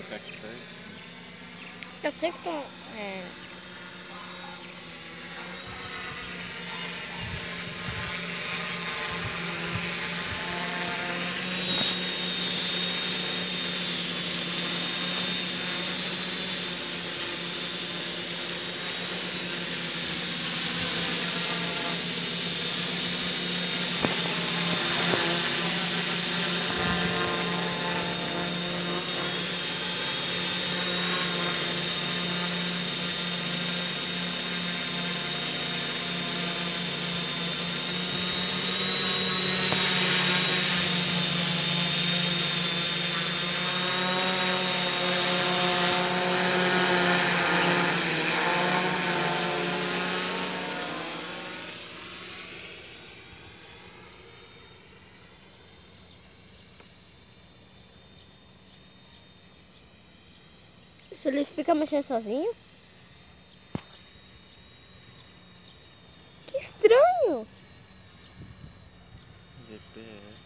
Eu sei que estão... Se ele fica mexendo sozinho? Que estranho! GPS.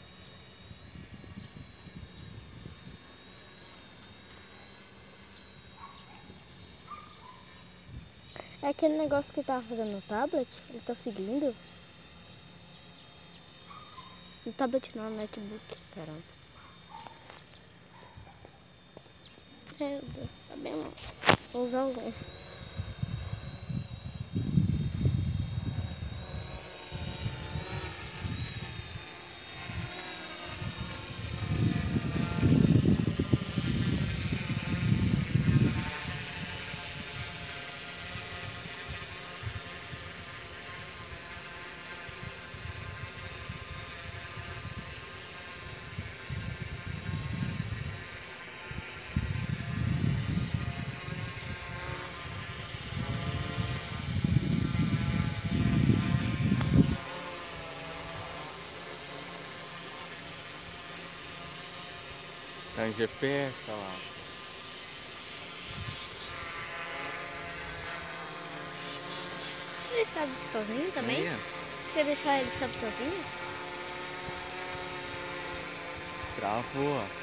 É aquele negócio que eu tava fazendo no tablet? Ele tá seguindo? No tablet não, no notebook. Caramba. Meu Deus, tá bem mal. Vou usar o zoom. Tá em GPS, olha lá. Ele sabe sozinho também? Aí, ó. Se você deixar ele sabe sozinho? Travou, ó.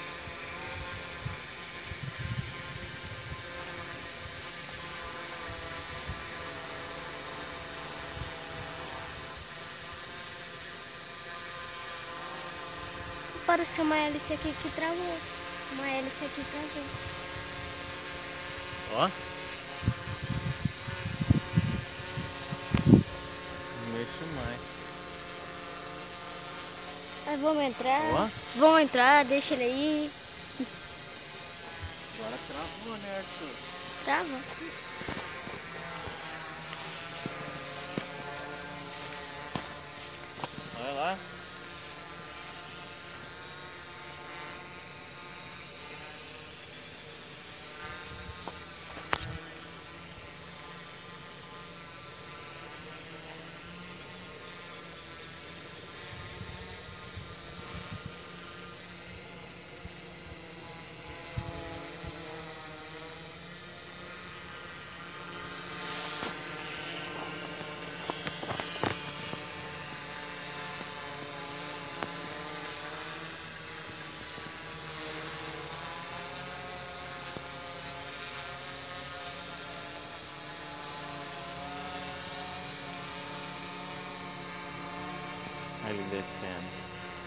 Apareceu uma hélice aqui que travou. Uma hélice aqui travou. Ó. Não mexo mais. Aí vamos entrar. Ó. Vamos entrar, deixa ele aí. Agora travou, né, Arthur? Trava. Olha lá. Olha ele descendo.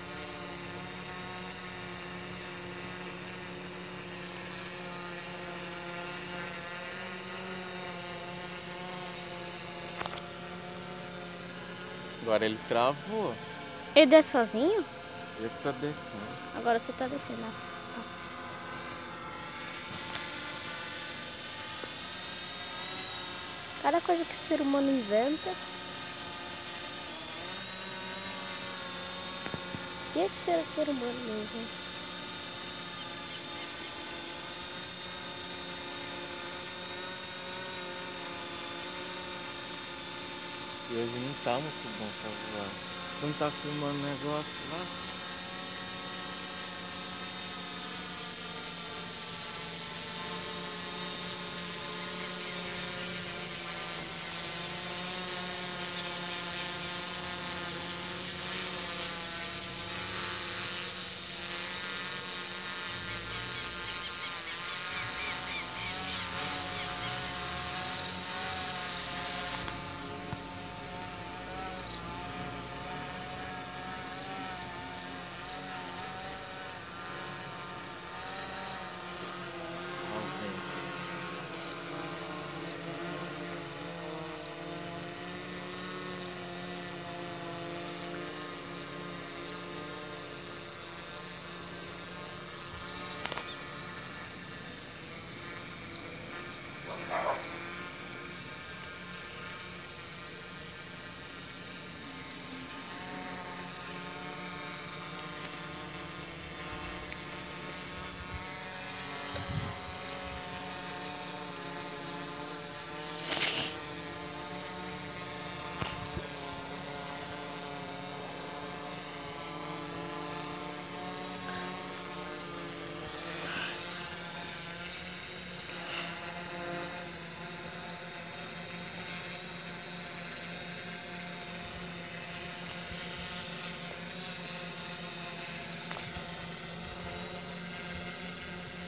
Agora ele travou. Ele desce sozinho? Ele tá descendo. Agora você tá descendo. Ó. Cada coisa que o ser humano inventa. Tinha que ser ser humano mesmo. E hoje não tá muito bom pra voar. Você não tá filmando o negócio lá?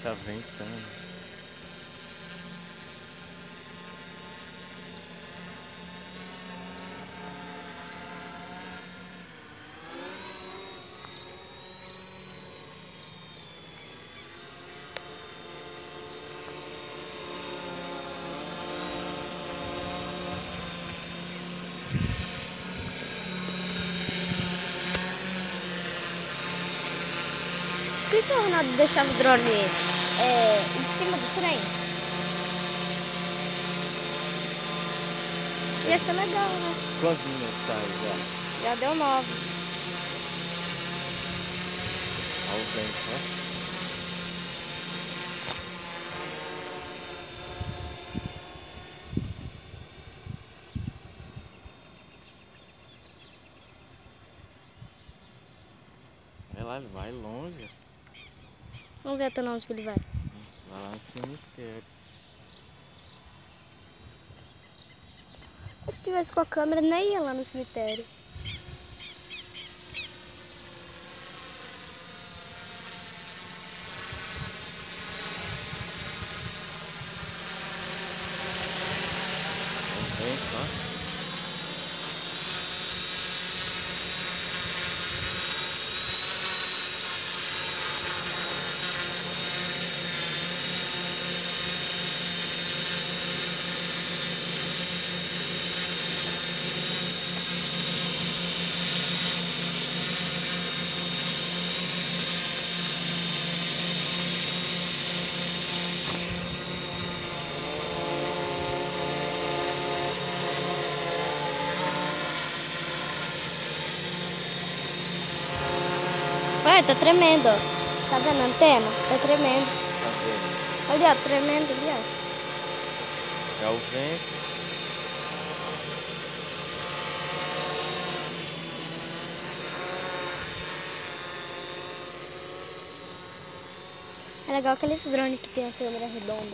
tá ventando. Por que se o Ronaldo deixava o drone em cima do trem? Ia ser legal, né? Quantos minutos tá aí já? Já deu 9. Olha o vento, ó. Vai lá, ele vai longe. Vamos ver até onde que ele vai. Vai lá no cemitério. Se tivesse com a câmera, nem ia lá no cemitério. Olha o vento, ó. Olha, tá tremendo, ó. Tá vendo a antena? Tá tremendo. Cadê? Ali, ó, tremendo ali, ó. É o vento. É legal aqueles drones que tem a câmera redonda.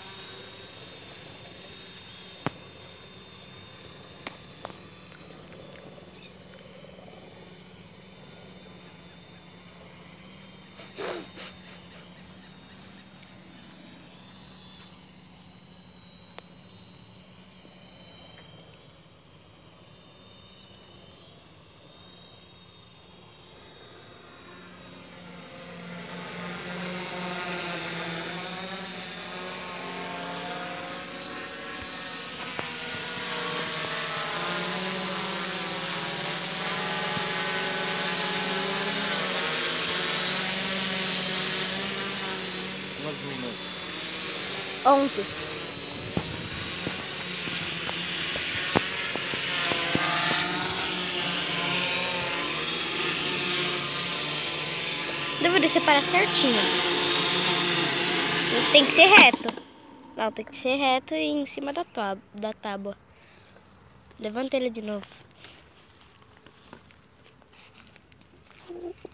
Quantos minutos? 11. Deveria separar certinho. Tem que ser reto. Não, tem que ser reto e em cima da tábua. Levanta ele de novo.